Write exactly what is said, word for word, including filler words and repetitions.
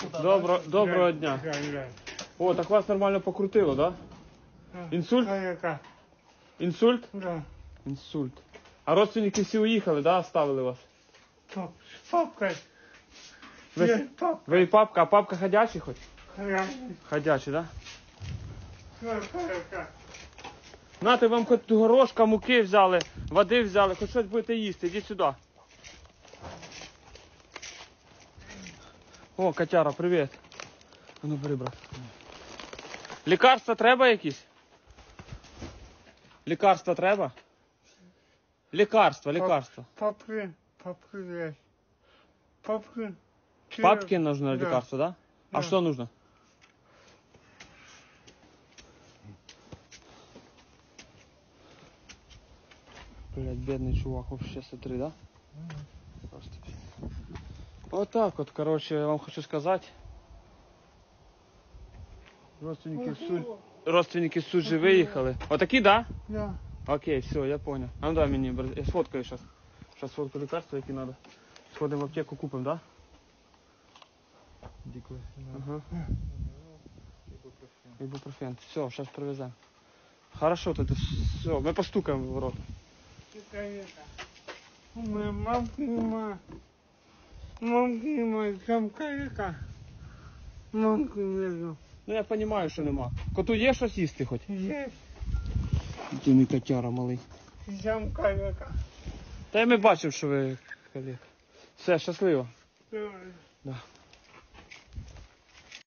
Добро, доброго дня. О, так вас нормально покрутило, да? Інсульт? Інсульт? Да. Інсульт. А родственники всі уїхали, да? Оставили вас? Папка. Ви, Папка. ви і папка, а папка ходячий хоч? Я. Ходячий, да? Нате вам хоч горошка, муки взяли, води взяли, хоч щось будете їсти, йдіть сюди. О, котяра, привіт. А ну бери, брат. Лікарства треба якісь? Лікарства треба? Лікарства, лікарства. Папки. Папки есть. Папки. Папке нужно Да. лекарство, да? А Да. что нужно? Блять, бедный чувак, вообще смотри, да? Просто. Вот так вот, короче, я вам хочу сказать. Родственники в суд... Родственники в суд же выехали. Вот такие, да? Да. Окей, все, я понял. А ну дай мне, брат, я сфоткаю сейчас. Сейчас сфоткаю лекарства, какие надо. Сходим в аптеку, купим, да? Ага. Ибупрофен. Все, сейчас привезем. Хорошо, тогда все, мы постукаем в ворот. У меня мамки нема. Мамки нема. Самка. Мамки нету. Ну я понимаю, що нема. Коту є щось їсти хоч? Есть. Ти мій котяра малий. Самка яка. Та я ми бачив, що ви коліг. Все, щасливо. Давай. Да.